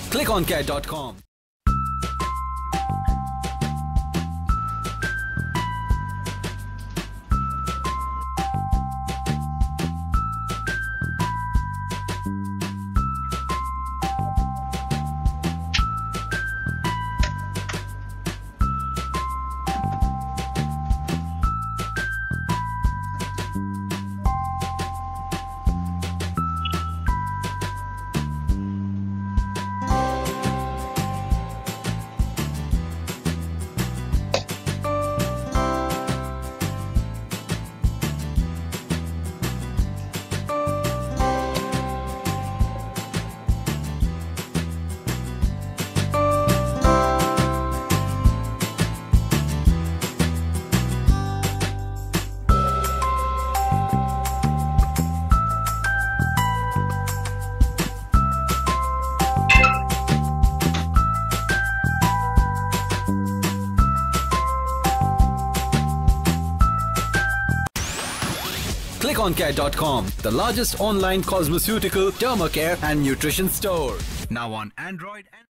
ClickOnCare.com. ClickOnCare.com, the largest online cosmeceutical, dermacare and nutrition store. Now on Android and